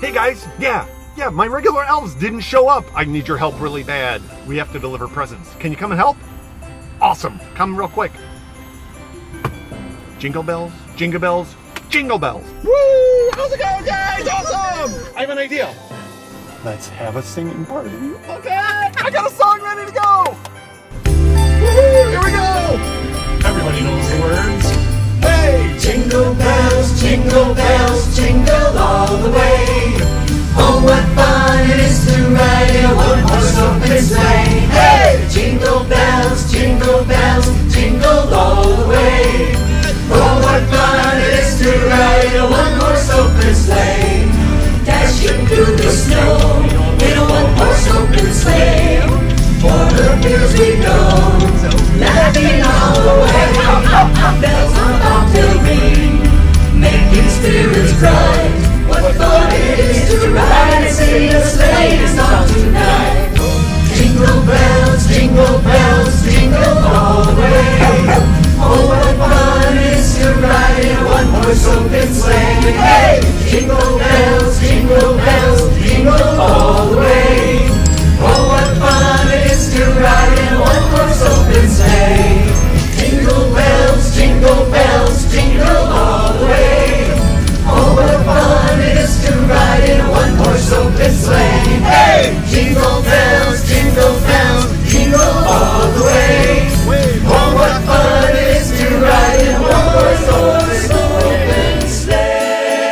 Hey guys, yeah, my regular elves didn't show up. I need your help really bad. We have to deliver presents. Can you come and help? Awesome, come real quick. Jingle bells, jingle bells, jingle bells. Woo! How's it going, guys? Awesome! I have an idea. Let's have a singing party. Okay, I got a song ready to go. Woo-hoo, here we go. Everybody knows the words. Hey! Jingle bells, jingle all the way. Oh, what fun it is to ride in a one-horse open sleigh. Hey! Jingle bells, jingle all the way. Oh, what fun it is to ride in a one-horse open sleigh. Dashing through the snow in a one-horse open sleigh. For the fields we go, laughing all the way. Bells on bobtail ring, making spirits bright. What fun it is to ride and sing a sleigh song tonight. Jingle bells, jingle all the way. Oh, what fun it is to ride in a one-horse open sleigh. Hey! Jingle bells, jingle all the way. Oh, what fun it is to ride in a one-horse open sleigh. Jingle bells, jingle all the way. Oh, what fun it is to ride in a one-horse open sleigh. Hey! Jingle bells, jingle all the way. Oh, what fun it is to ride in a one-horse open sleigh.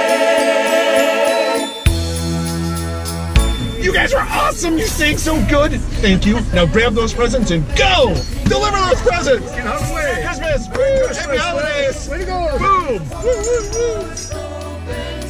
You guys are awesome! You sang so good! Thank you. Now grab those presents and go! Deliver those presents! Get out of the way! Christmas! Happy holidays! Way to go! Boom! Woo, woo, woo!